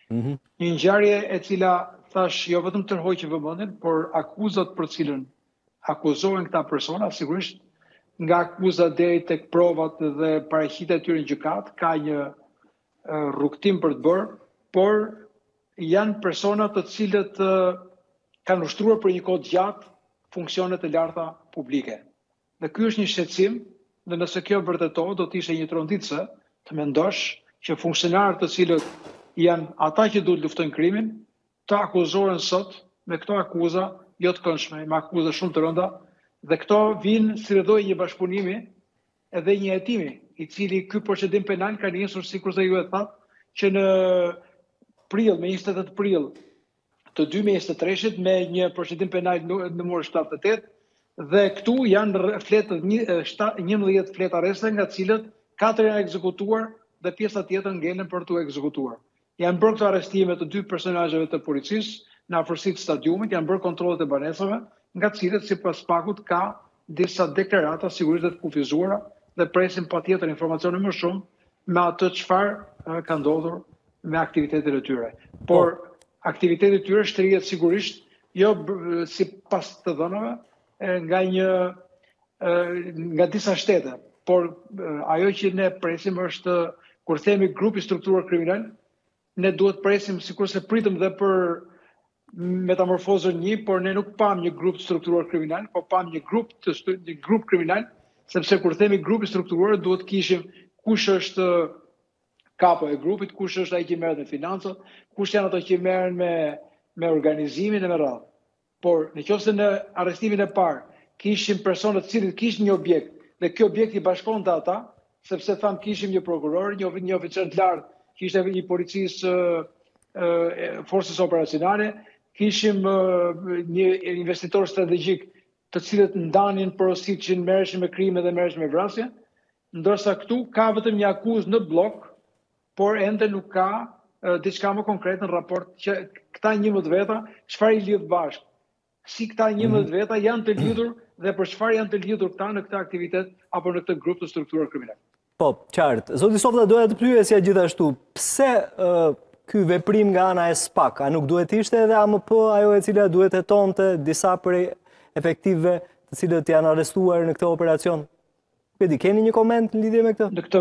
Një ngjarje e cila thash jo vetëm tërhoqi vëmendjen, por akuzat për cilën akuzohen këta persona, sigurisht nga akuzat deri tek provat dhe paraqitja e tyre në gjykat, ka një rrugtim për të bërë, por janë persona të cilët kanë ushtruar për një kohë gjatë funksionet e larta publike. Dhe ky është një shqetësim, dhe nëse kjo vërtetohet, do të ishte një tronditse të mendosh që funksionarët të cilët janë ata që duhet luftojnë krimin, të akuzohen sot me këto akuza jo të këndshme, me akuza shumë të rënda, dhe këto vinë si rrëdoj një bashkëpunimi edhe një hetimi, i cili ky procedim penal ka nisur, sikur se ju e thatë, që në prill, me 28 prill të 2023 me një procedim penal numër 78, dhe këtu janë fletë 11 fletë arreste, nga cilët 4 janë ekzekutuar dhe pjesa tjetër ngelen për të ekzekutuar. Janë bërë këto arrestime të 2 personazheve të policisë në afërsitë të stadiumit, janë bërë kontrollet e banesave, nga cilët sipas pakut ka disa deklarata sigurisht të kufizuara dhe presim patjetër informacione më shumë me atë çfarë ka ndodhur me aktivitetet e tyre. Por aktivitetet e tyre shtrihet sigurisht jo sipas të dhënave nga disa shtete, por ajo që ne presim është, kur themi grup i strukturuar kriminal, ne duhet presim, sikur se pritëm dhe për metamorfozën 1, por ne nuk pam një grup strukturuar kriminal, po pam një grup kriminal, sepse kur themi grup i strukturuar, duhet kishim kush është kapo e grupit, kush është ai që merret me financat, kush janë ato që merren me organizimin e me radhë. Por nëse në arrestimin e parë kishim persona të cilët kishin një objekt dhe ky objekt i bashkonte ata, sepse tham kishim një prokuror, një oficer të lartë që ishte i policisë forcës operacionale, kishim një investitor strategjik të cilët ndanin porositë që merreshin me krime dhe merreshin me vrasje, ndërsa këtu ka vetëm një akuzë në blok, por ende nuk ka diçka më konkret në raport që këta 11 veta çfarë i lidh bashkë. Si këta 11 veta janë të lidhur dhe për çfarë janë të lidhur këta në këtë aktivitet apo në këtë grup të strukturuar kriminal. Po, qartë. Zoti Softa, doja të pyesja gjithashtu, pse ky veprim nga ana e SPAK, a nuk duhet ishte edhe AMP ajo e cila duhet hetonte disa prej efektivëve të cilët janë arrestuar në këtë operacion? Keni një koment në lidhje me këtë?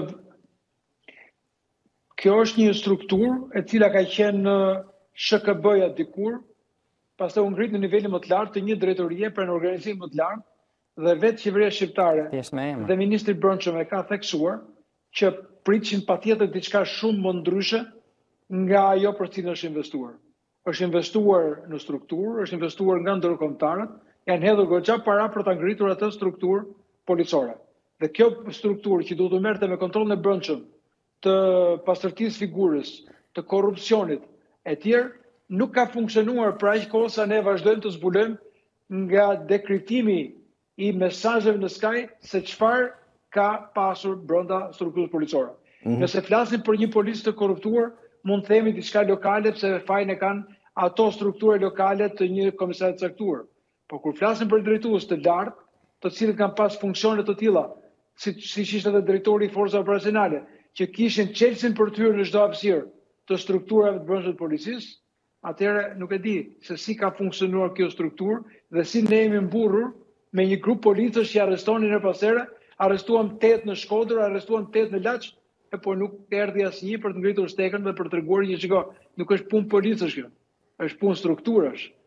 Kjo është një strukturë e cila ka qenë në SHKB-ja dikur, pastaj u ngrit në nivelin më të lartë të një drejtorie për një organizim më të lartë, dhe vetë qeveria shqiptare dhe ministri i Brendshëm e ka theksuar që pritëshin patjetër diçka shumë më ndryshe nga ajo për cilën është investuar. Është investuar në strukturë, është investuar nga ndërkombëtarët, janë hedhur goxha para për ta ngritur atë strukturë policore. Dhe kjo strukturë që duhet të merrte me kontrollin e brendshëm të pastërtisë figurës, të korrupsionit e tjerë, nuk ka funksionuar për aq kohë sa ne vazhdojmë të zbulojmë nga dekryptimi i mesazheve në Sky se çfarë ka pasur brenda strukturës policore. Nëse flasim për një policë të korruptuar, mund të themi diçka lokale, pse fajin e kanë ato struktura lokale të një komisariat të caktuar. Por kur flasim për drejtues të lartë, të cilët kanë pas funksione të tilla, siç ishte edhe drejtori i forcave operacionale, që kishin çelësin për të hyrë në çdo hapësirë të strukturave të brendshme të policisë, atëherë nuk e di se si ka funksionuar kjo strukturë dhe si ne jemi mburrur me një grup policësh që arrestonin her pas here, arrestuan 8 në Shkodër, arrestuan 8 në Laç, por nuk erdhi asnjë për të ngritur stekën dhe për të treguar që shiko, nuk është punë policësh kjo, është punë strukturash.